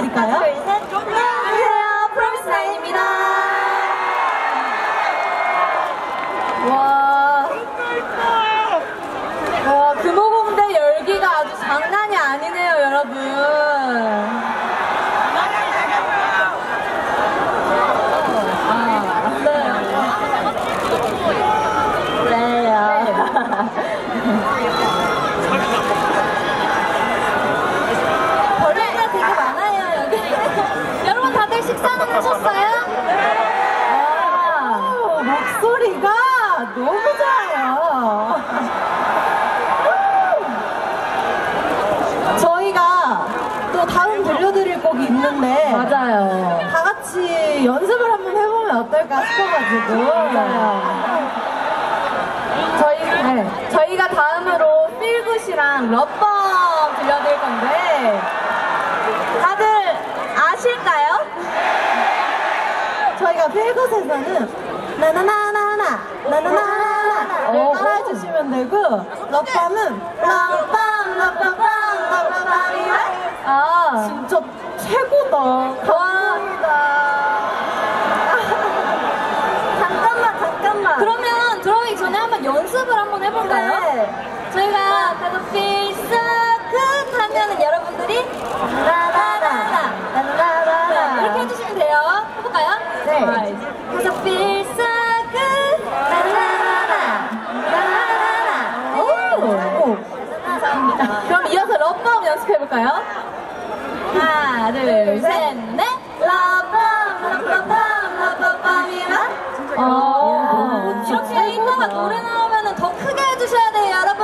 부탁드릴까요? 둘, 셋. 안녕하세요. 프로미스나인입니다. 와, 금호공대 열기가 아주 장난이 아니네요, 여러분. 벌레가 되게 많아요, 여기. 여러분 다들 식사는 하셨어요? 목소리가 너무 좋아요. 저희가 또 다음 들려드릴 곡이 있는데 맞아요. 다 같이 연습을 한번 해보면 어떨까 싶어가지고. 맞아요. 저희가 다음으로 필굿이랑 러범 들려드릴 건데 다들 아실까요? 저희가 필굿에서는 나나나나나 나나나나나 따라해주시면 되고, 러밤은 러밤 러밤 러밤이야. 진짜 최고다. 감사합니다. 잠깐만. 그러면 들어가기 전에 한번 연습을 한번 해볼까요? 네. 저희가 가서 feel so good 하면은 여러분들이 나나나나 나나나나 이렇게 해주시면 돼요. 해볼까요? 네. 가서 feel so good 나나나나 나나나나. 오. 감사합니다. 그럼 이어서 러브밤 연습해볼까요? 하나, 둘, 셋, 넷. 러브밤이라. 이렇게 이따가 노래 나오면 더 크게 해주셔야 돼요, 여러분.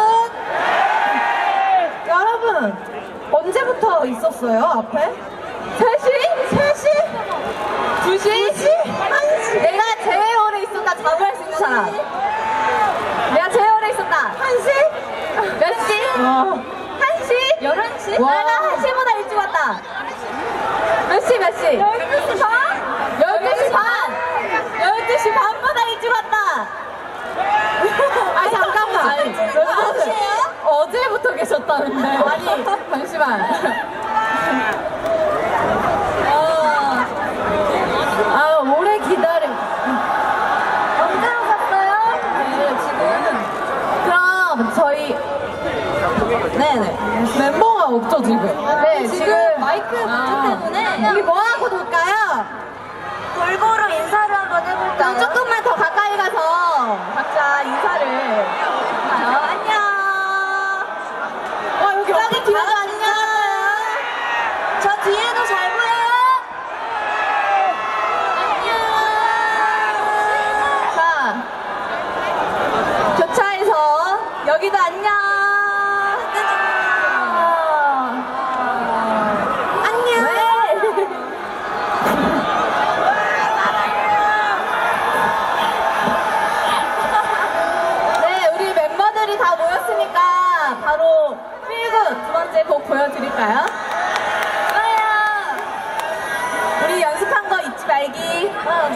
여러분, 언제부터 있었어요, 앞에? 3시? 2시? 1시? 내가 제일 오래 있었다 자부할 수 있는 사람. 내가 제일 오래 있었다. 1시? 몇 시? 1시? 11시? 와. 내가 1시보다 일찍 왔다. 몇 시? 12시 반? 12시 반! 12시 반보다 일찍 왔다. 아니, 잠깐만. 몇 시에요? 어제부터 계셨다는데. 아니, 잠시만. 오래 기다림. 언제 오셨어요? 네, 지금. 그럼 저희 네네. 멤버가 없죠, 지금? 네, 지금 마이크 문제 때문에. 우리 뭐 하고 놀까요? 골고루 인사를 한번 해볼까요? 조금만 더 가까이 가서 각자 인사를 해볼까요? 안녕. 여기 여기 뒤에도 안녕. 저 뒤에도 잘 보여요? 안녕. 자, 교차에서 여기도 안녕. 안녕. 네, 우리 멤버들이 다 모였으니까 바로 필굿 두 번째 곡 보여드릴까요? 좋아요. 우리 연습한 거 잊지 말기.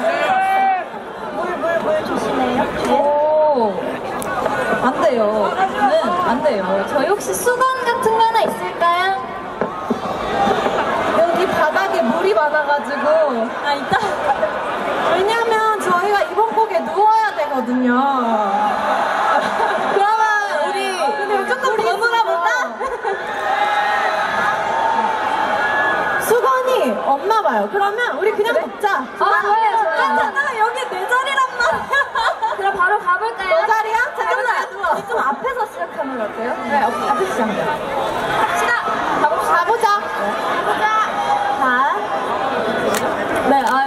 물 조심해요. 오, 안 돼요. 안 돼요. 저희 혹시 수건 같은 거 하나 있을까요? 여기 바닥에 물이 많아가지고. 있다. 왜냐면 저희가 이번 곡에 누워야 되거든요. 그러면 우리 조금 더 놀아볼까? 수건이 없나 봐요. 그러면 우리 그냥 눕자. 좋아요. 잠깐만, 여기 내 자리란 말이야. 그럼 바로 가볼까요? 너 자리야? 잠깐만. 누워. 좀 앞에서 시작하면 어때요? 네, 앞에서 시작해요. 갑시다. 가봅시다. 가보자. 가보자. 자. 네,